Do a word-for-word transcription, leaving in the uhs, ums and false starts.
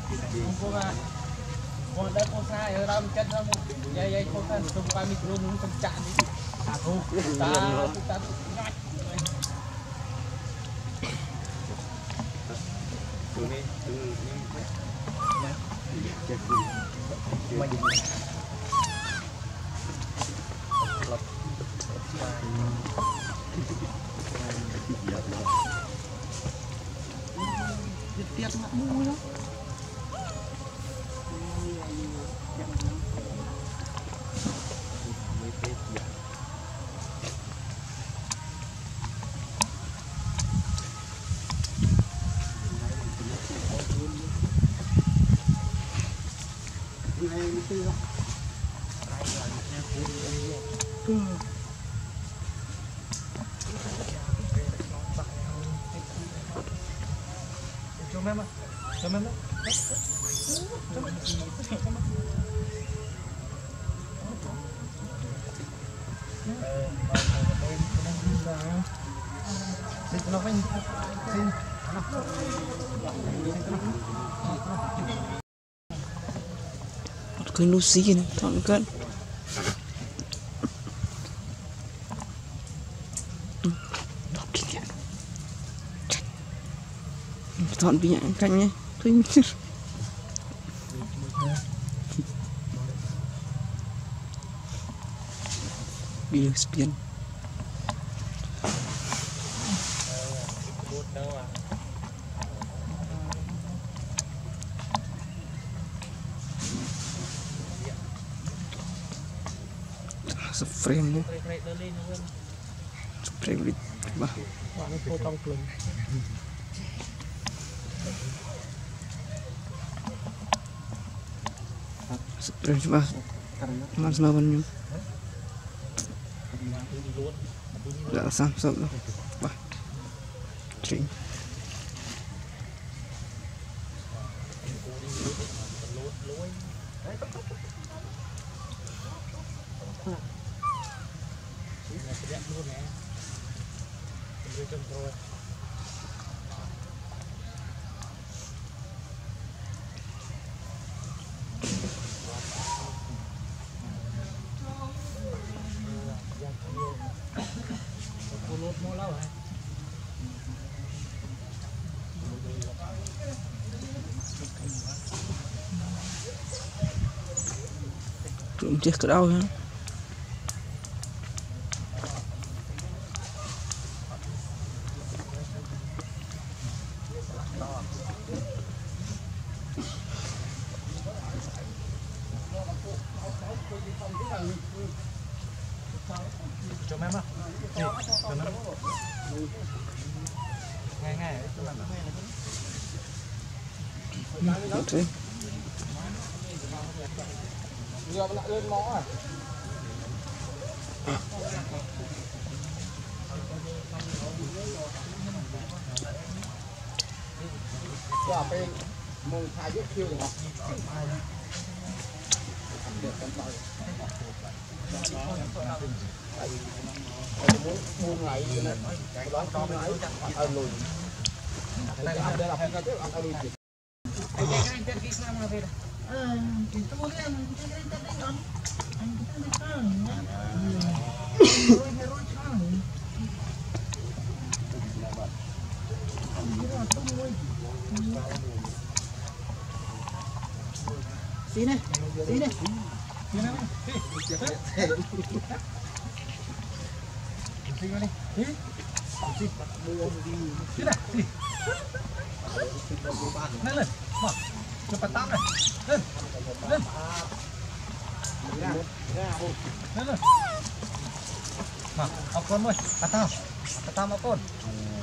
Không có còn đất có sai ở đâu chất đâu dây dây không phải không qua micro muốn không chạm đi à không ta ta nhát từ này từ này chết mình tiệt mặt mũi đó cho em cho em cái nút xí này thọn cận thọn bị nhãn cạnh nhé thôi bị spiên frame mu frame di bah potong belum frame coba mas lawannya nggak samsat loh bah cing trộm chết cái đâu hả cho em á cho em ngay ngay cho em thế giờ lại lên mõ à quả bên mùng hai biết kêu được muốn buông ngày đoán con ngày ở lùi đây là đây là cái tiếp ăn ở lùi anh cái anh cái cái sao mà về ờ kita mau lihat kita kita tengok kita tengok heroin heroin sini sini sini lên lên cepat tam này lên lên lên lên mà học con ơi bắt tao bắt tao mà con